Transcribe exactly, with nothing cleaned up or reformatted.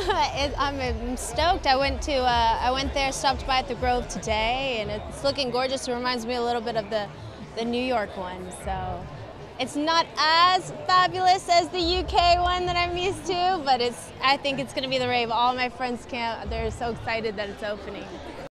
it, I'm stoked. I went to uh, I went there, stopped by at the Grove today, and it's looking gorgeous. It reminds me a little bit of the the New York one. So it's not as fabulous as the U K one that I'm used to, but it's I think it's going to be the rave. All my friends can't. They're so excited that it's opening.